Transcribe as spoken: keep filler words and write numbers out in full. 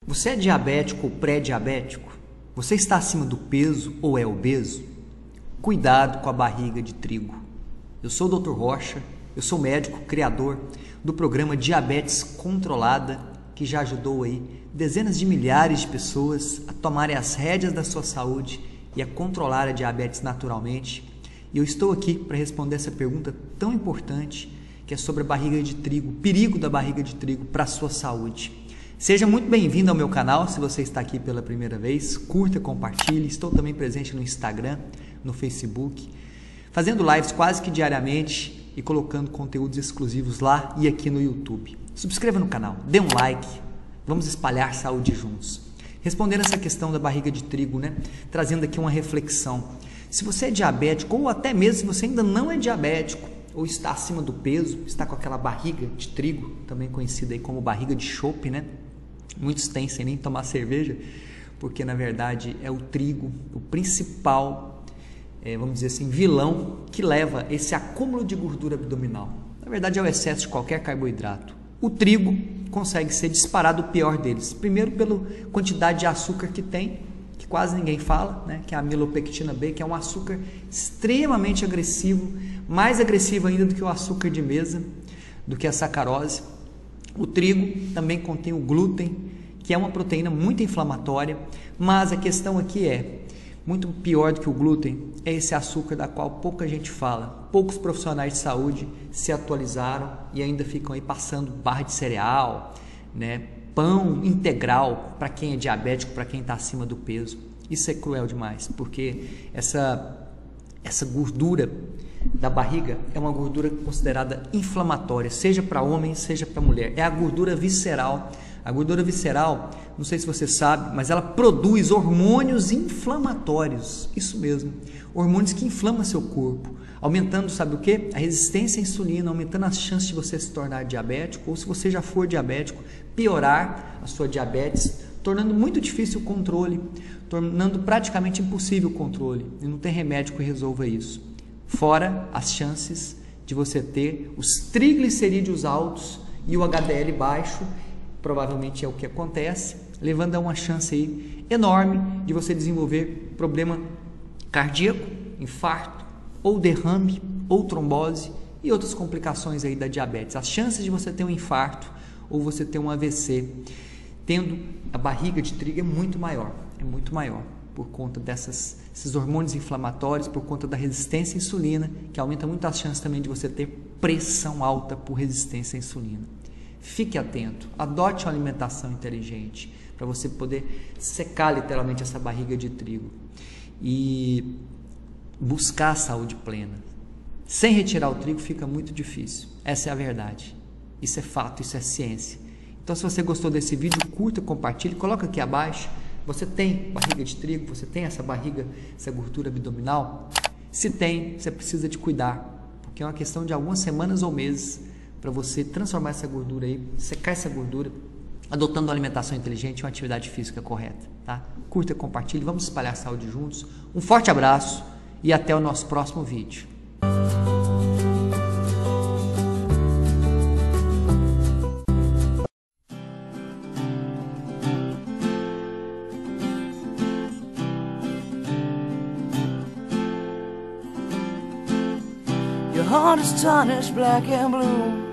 Você é diabético ou pré-diabético? Você está acima do peso ou é obeso? Cuidado com a barriga de trigo. Eu sou o doutor Rocha, eu sou médico, criador do programa Diabetes Controlada, que já ajudou aí dezenas de milhares de pessoas a tomarem as rédeas da sua saúde e a controlar a diabetes naturalmente. E eu estou aqui para responder essa pergunta tão importante, que é sobre a barriga de trigo, o perigo da barriga de trigo para a sua saúde. Seja muito bem-vindo ao meu canal, se você está aqui pela primeira vez, curta, compartilhe. Estou também presente no Instagram, no Facebook, fazendo lives quase que diariamente e colocando conteúdos exclusivos lá e aqui no YouTube. Subscreva no canal, dê um like, vamos espalhar saúde juntos. Respondendo essa questão da barriga de trigo, né? Trazendo aqui uma reflexão. Se você é diabético, ou até mesmo se você ainda não é diabético, ou está acima do peso, está com aquela barriga de trigo, também conhecida aí como barriga de chope, né? Muitos têm sem nem tomar cerveja, porque na verdade é o trigo o principal, é, vamos dizer assim, vilão que leva esse acúmulo de gordura abdominal. Na verdade é o excesso de qualquer carboidrato. O trigo consegue ser disparado o pior deles. Primeiro pela quantidade de açúcar que tem, que quase ninguém fala, né? Que é a amilopectina B, que é um açúcar extremamente agressivo, mais agressivo ainda do que o açúcar de mesa, do que a sacarose. O trigo também contém o glúten, que é uma proteína muito inflamatória, mas a questão aqui é, muito pior do que o glúten, é esse açúcar da qual pouca gente fala. Poucos profissionais de saúde se atualizaram e ainda ficam aí passando barra de cereal, né, pão integral para quem é diabético, para quem está acima do peso. Isso é cruel demais, porque essa, essa gordura da barriga é uma gordura considerada inflamatória, seja para homem, seja para mulher. É a gordura visceral. A gordura visceral, não sei se você sabe, mas ela produz hormônios inflamatórios. Isso mesmo, hormônios que inflamam seu corpo, aumentando, sabe o quê? A resistência à insulina, aumentando as chances de você se tornar diabético, ou se você já for diabético, piorar a sua diabetes, tornando muito difícil o controle, tornando praticamente impossível o controle. E não tem remédio que resolva isso. Fora as chances de você ter os triglicerídeos altos e o H D L baixo, provavelmente é o que acontece, levando a uma chance aí enorme de você desenvolver problema cardíaco, infarto, ou derrame, ou trombose e outras complicações aí da diabetes. As chances de você ter um infarto ou você ter um A V C tendo a barriga de trigo é muito maior, é muito maior. Por conta dessas, desses hormônios inflamatórios, por conta da resistência à insulina, que aumenta muito as chances também de você ter pressão alta por resistência à insulina. Fique atento, adote uma alimentação inteligente, para você poder secar literalmente essa barriga de trigo e buscar a saúde plena. Sem retirar o trigo fica muito difícil, essa é a verdade, isso é fato, isso é ciência. Então se você gostou desse vídeo, curta, compartilhe, coloca aqui abaixo. Você tem barriga de trigo? Você tem essa barriga, essa gordura abdominal? Se tem, você precisa de cuidar, porque é uma questão de algumas semanas ou meses para você transformar essa gordura aí, secar essa gordura, adotando uma alimentação inteligente e uma atividade física correta, tá? Curta, compartilhe, vamos espalhar saúde juntos. Um forte abraço e até o nosso próximo vídeo. Your heart is tarnished black and blue.